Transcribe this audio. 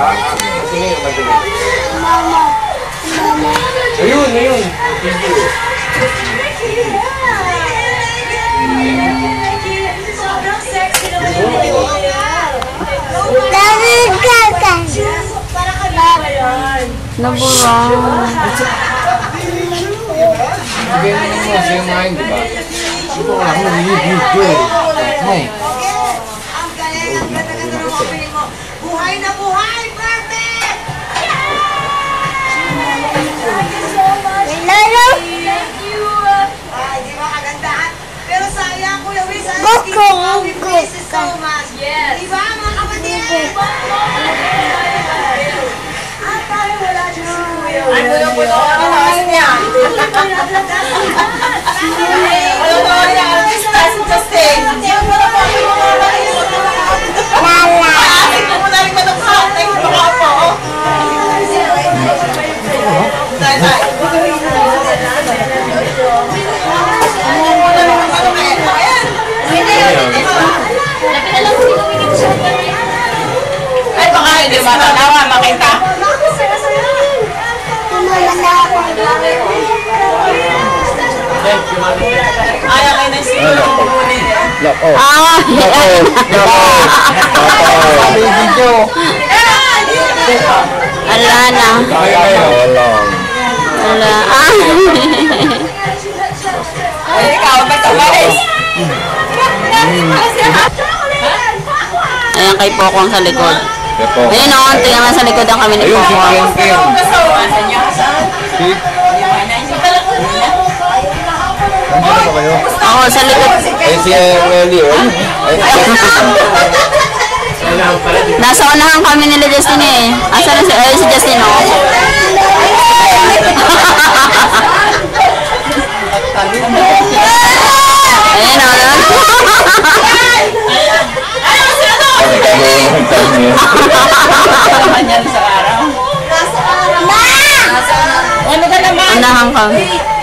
Sino yung madali? Ayun, ayun. Video. Sobrang sexy naman yung para kami ba yan? Nabura. Bigyan mo naman siya yung mind, diba? Ito ko lang, video eh. Okay. Ang galing, ang ganda-ganda ng opening mo. Buhay na buhay! Perfect! Thank you so much. Thank you. Di ba kagandahan? Pero sayang, Kuya Wiz, we praise you so much. Yes. Di ba, mga kapatid? At tayo wala dyan si Kuya Wiz. Ano yung puno? Ano yung niya? Ano yung niya? Si Justin. Ay, baka hindi matanawa, makita. Ayaw kayo na siguro kukunin eh. Ala na. Ala. Ay, ikaw, magkabalis. Ayan kay Pokong sa likod. Ayun o, tingnan sa likod ang kami ni Pokong. Ako sa likod. Eh, si Ellie, Nasa unahan kami nila Justin eh. Asa na si Justin o? Ayun o. Unahan kami.